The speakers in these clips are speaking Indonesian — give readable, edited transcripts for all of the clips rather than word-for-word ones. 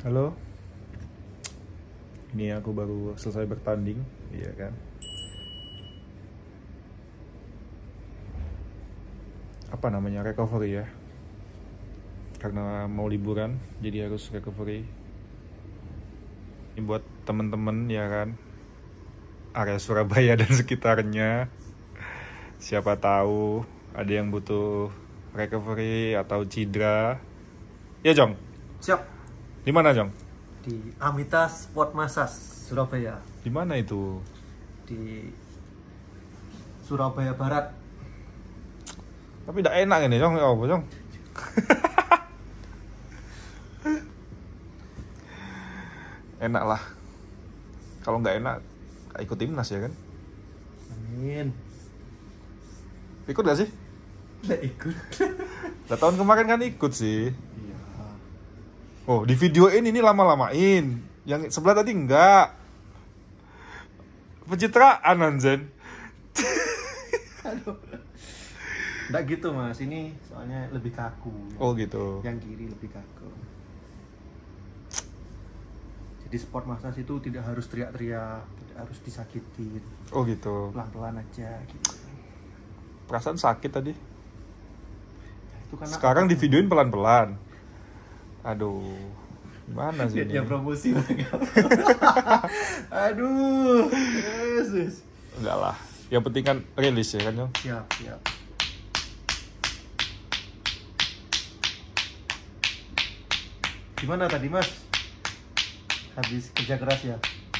Halo, ini aku baru selesai bertanding, iya kan? Apa namanya, recovery ya? Karena mau liburan, jadi harus recovery. Ini buat temen-temen ya kan, area Surabaya dan sekitarnya. Siapa tahu ada yang butuh recovery atau cedera. Ya Jong, Siap. di mana Jong? Di Amita Sport Massage Surabaya. Di mana itu? Di Surabaya Barat. Tapi tidak enak ini Jong, ya apa Jong? Enak lah. Kalau nggak enak, ikut timnas ya kan? Amin. Ikut gak sih? Nggak ikut. Nah, tahun kemarin kan ikut sih. Iya. Oh, di videoin ini lama-lamain. Yang sebelah tadi enggak. Pencitraan anjen. Aduh. Nggak gitu mas, ini soalnya lebih kaku. Oh gitu. Yang kiri lebih kaku. Jadi sport massage itu tidak harus teriak-teriak, tidak harus disakitin. Oh gitu. Pelan-pelan aja gitu. Perasaan sakit tadi. Ya, itu karena Sekarang di videoin pelan-pelan. Aduh. Gimana sih dia ini? promosi banget. Aduh. Yesus. Enggak lah. Yang penting kan rilis ya kan, Jong? Siap, siap. Gimana tadi mas? Habis kerja keras ya?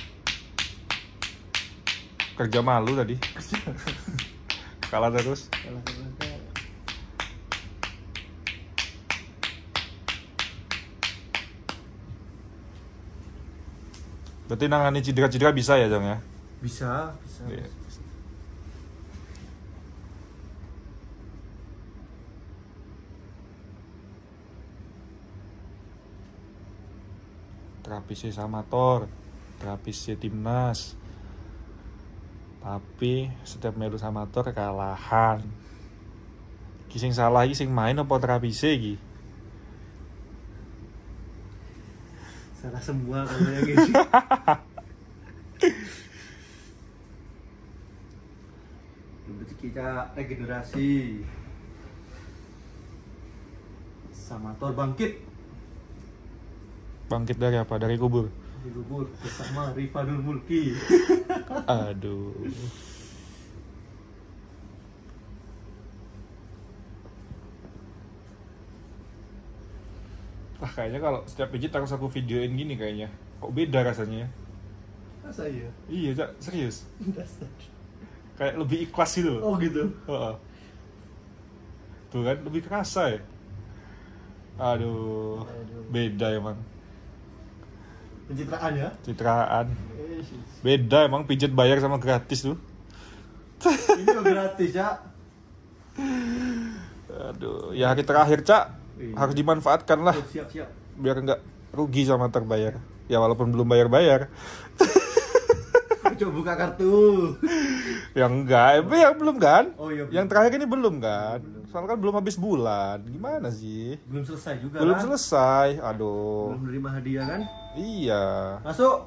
Kerja malu tadi. Kalah terus. Berarti nangani cedera-cedera bisa ya, Jong ya? Bisa, bisa. Iya. Terapisi amator, terapisi timnas. Tapi setiap melu amator kalahan. Kising salah iki sing main apa terapisi iki? Salah semua kalau yang ini. Berarti kita regenerasi. Samator bangkit. Bangkit dari apa? Dari kubur. Dikubur bersama Rifanul Mulki. Aduh. Wah, kayaknya kalau setiap pijit harus aku videoin gini kayaknya. Kok beda rasanya ya? Masa iya? Iya, Cak, serius. Dasar. Kayak lebih ikhlas gitu loh. Oh gitu. Heeh. Tuh kan, lebih kerasa ya. Aduh. Beda emang. Pencitraan ya? Citraan. Beda emang pijat bayar sama gratis tuh. Ini kok gratis ya? Aduh, ya hari terakhir, Cak. Iya. Harus dimanfaatkan lah. Siap, siap. Biar nggak rugi sama terbayar. Ya walaupun belum bayar-bayar. Coba buka kartu. Yang enggak, yang belum kan? Oh iya. Yang terakhir ini belum kan? Belum. Soalnya kan belum habis bulan. Gimana sih? Belum selesai juga Belum kan? selesai. Aduh. Belum menerima hadiah kan? Iya. Masuk.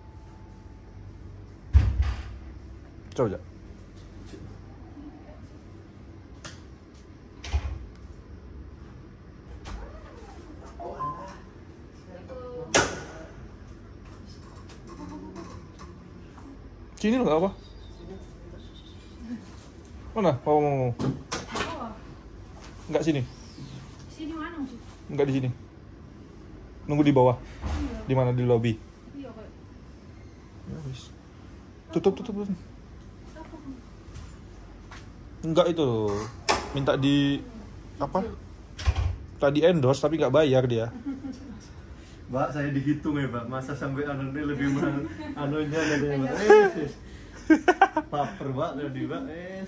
Coba. Sini loh, nggak apa? Mana? Mau. Enggak sini. Sini mana sih? Enggak di sini. Nunggu di bawah. Iya. Di mana? Di lobby. Iya kayak. Ya wis. Tutup. Enggak itu. Minta di apa? Tadi endorse tapi nggak bayar dia. Mbak, saya dihitung ya, Mbak. Masa sampai anunya lebih mahal anunya dari Mbak. Paper, Mbak, tadi, Mbak.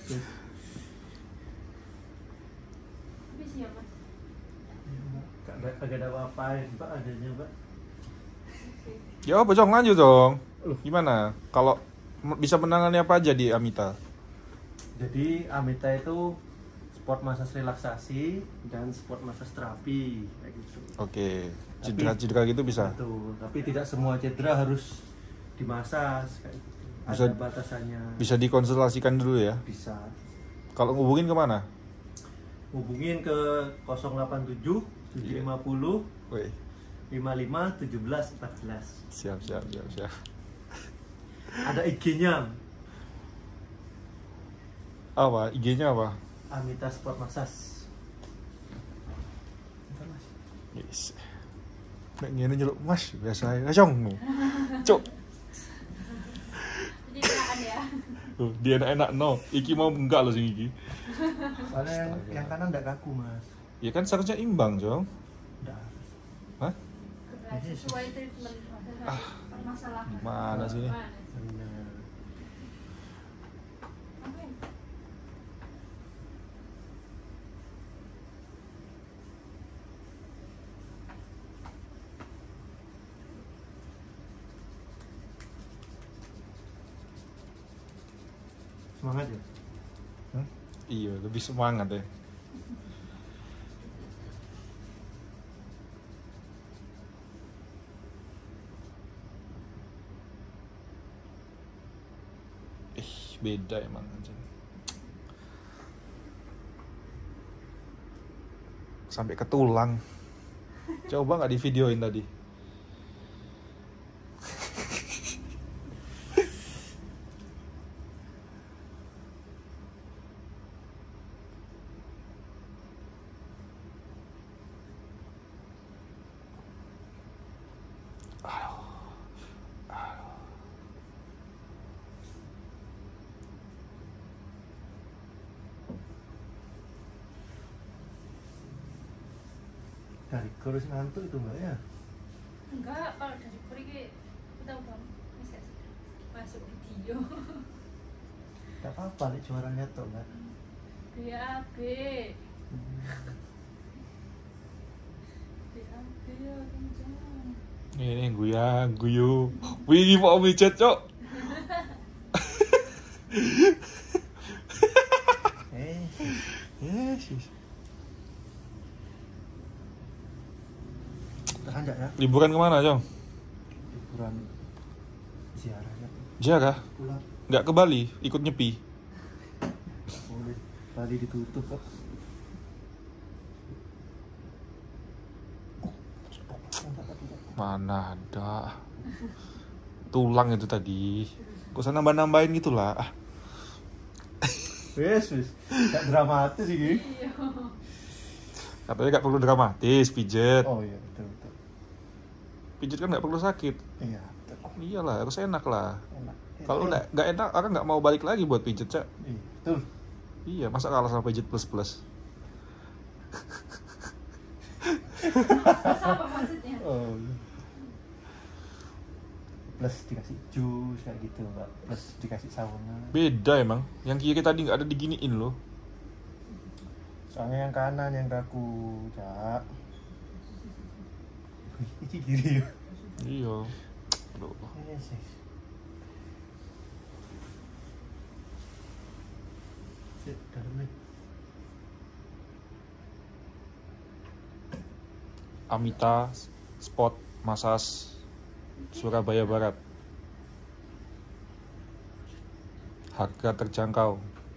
Tapi siapa? Kagak ada apa-apain, Mbak, adanya, Mbak. Ya apa Jong, lanjut dong. Gimana? Kalau bisa menangani apa aja di Amita? Jadi Amita itu sport massage relaksasi dan sport massage terapi kayak gitu. Oke. cedera-cedera gitu bisa. Betul, tapi tidak semua cedera harus dimasas kayak gitu. Bisa- Ada batasannya. Bisa dikonsultasikan dulu ya. Bisa. Kalau ngubungin kemana? Hubungin ke 087 750 Woi, 55 17 14. siap. Ada IG-nya. Apa? IG-nya apa? Amita Sport Massage. Bentar, Mas. Yes. Nek ngene nyeluk Mas, biasa ae. Acong. Cuk. Jadi kenaan ya. Dia enak-enak no. Iki mau enggak loh sing iki. Soalnya yang kanan enggak kaku, Mas. Ya kan seharusnya imbang, Jong. Enggak harus. Hah? Sesuai treatment permasalahan. Mana sih ini? Mana? Benar. Apa ya? Semangat ya? Iya, lebih semangat ya. Beda emang anjing. Sampai ke tulang. Coba nggak di videoin tadi. Dari kurus ngantuk itu Mbak ya? Enggak, kalau dari Korea kita udah masuk video. Gak apa-apa nih juaranya tuh Mbak. BAB. BAB ya kencang. Ini guyu. Wih, mau micet, Cok. Yes. Tahan nggak ya? Liburan kemana, Jong? Liburan ziarah ya. Jaga? Pulang. Nggak ke Bali, ikut nyepi. Boleh. Bali ditutup kok. Mana ada. Tulang itu tadi. Gak usah nambah-nambahin gitu lah. Wes. Gak dramatis ini. Iya. Katanya gak perlu dramatis, pijet. Oh iya, betul. Pijet kan gak perlu sakit. Iya, betul. Iyalah, harus enak lah. Enak. Kalau nggak enak, orang nggak mau balik lagi buat pijet, Cak. Iya, betul. Iya, masa kalah sama pijet plus-plus. Terus apa maksudnya? Oh. Plus dikasih jus kayak gitu, Mbak. Plus dikasih sauna. Beda emang. Yang kiri tadi nggak ada diginiin loh. Soalnya yang kanan yang kaku, Cak. Ini kiri ya. Iya. Aduh. Yes. Sit, dalam nih. Amita Sport Massage Surabaya Barat. Harga terjangkau.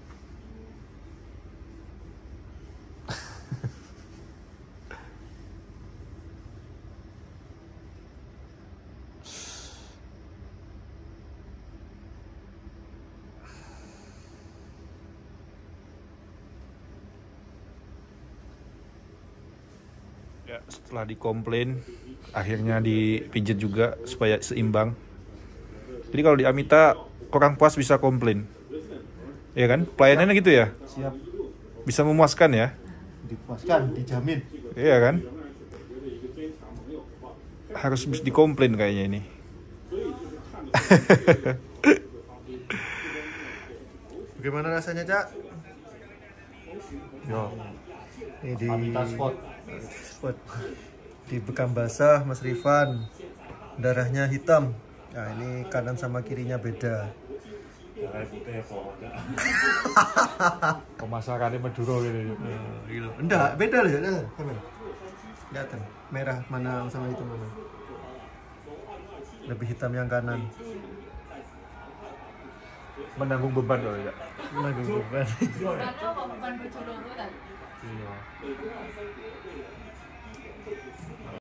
Ya, setelah dikomplain, akhirnya dipijit juga supaya seimbang. Jadi kalau di Amita kurang puas bisa komplain, ya kan? Pelayanannya gitu ya, Siap. bisa memuaskan ya, Dipuaskan, dijamin. iya kan? Harus bisa dikomplain kayaknya ini. Bagaimana rasanya, Cak? Yo, Ini di Amita Sport. Sport. Di bekam basah, Mas Rifan. Darahnya hitam. Nah, ini kanan sama kirinya beda. Pemasarannya Madura gitu. Enggak, beda loh. Kelihatan merah mana sama hitam mana? Lebih hitam yang kanan. Menanggung beban loh ya. Menanggung beban. Karena kok bukan bojo loro ta? Iya.